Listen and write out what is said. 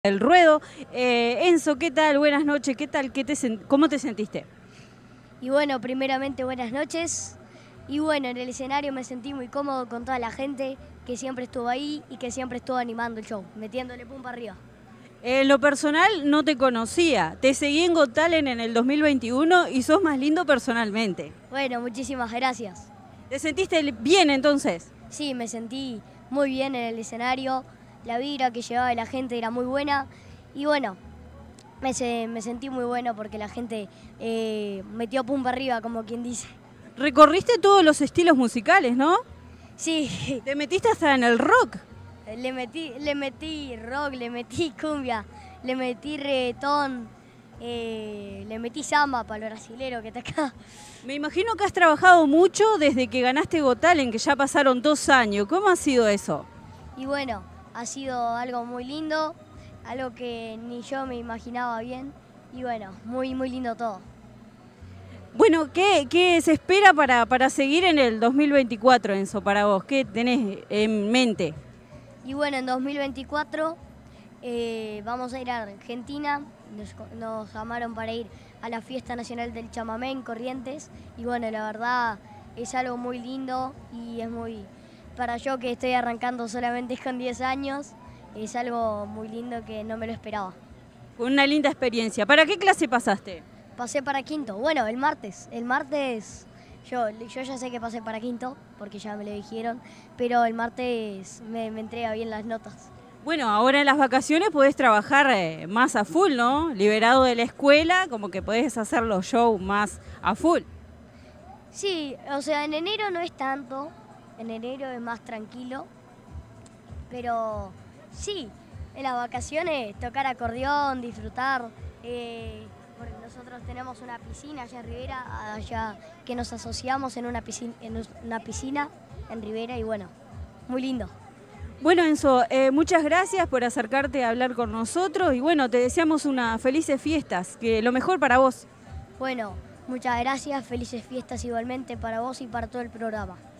El ruedo. Enzo, ¿qué tal? Buenas noches, ¿qué tal? ¿Cómo te sentiste? Y bueno, primeramente buenas noches. Y bueno, en el escenario me sentí muy cómodo con toda la gente que siempre estuvo ahí y que siempre estuvo animando el show, metiéndole pum para arriba. En lo personal no te conocía, te seguí en Got Talent en el 2021 y sos más lindo personalmente. Bueno, muchísimas gracias. ¿Te sentiste bien entonces? Sí, me sentí muy bien en el escenario, la vibra que llevaba la gente era muy buena y bueno, me sentí muy bueno porque la gente metió pum para arriba, como quien dice. Recorriste todos los estilos musicales, ¿no? Sí. Te metiste hasta en el rock. Le metí rock, le metí cumbia, le metí reggaetón, le metí samba para lo brasilero que está acá. Me imagino que has trabajado mucho desde que ganaste Got Talent, que ya pasaron 2 años. ¿Cómo ha sido eso? Y bueno, ha sido algo muy lindo, algo que ni yo me imaginaba bien. Y bueno, muy lindo todo. Bueno, ¿qué se espera para seguir en el 2024, Enzo, para vos? ¿Qué tenés en mente? Y bueno, en 2024 vamos a ir a Argentina, nos llamaron para ir a la Fiesta Nacional del Chamamé en Corrientes y bueno, la verdad es algo muy lindo y es muy, para yo que estoy arrancando solamente con 10 años, es algo muy lindo que no me lo esperaba. Una linda experiencia. ¿Para qué clase pasaste? Pasé para quinto, bueno, el martes yo ya sé que pasé para quinto, porque ya me lo dijeron, pero el martes me entrega bien las notas. Bueno, ahora en las vacaciones podés trabajar más a full, ¿no? Liberado de la escuela, como que podés hacer los shows más a full. Sí, o sea, en enero no es tanto, en enero es más tranquilo, pero sí, en las vacaciones tocar acordeón, disfrutar, porque nosotros tenemos una piscina allá en Rivera, allá que nos asociamos en una piscina en Rivera y bueno, muy lindo. Bueno, Enzo, muchas gracias por acercarte a hablar con nosotros y bueno, te deseamos unas felices fiestas, que lo mejor para vos. Bueno, muchas gracias, felices fiestas igualmente para vos y para todo el programa.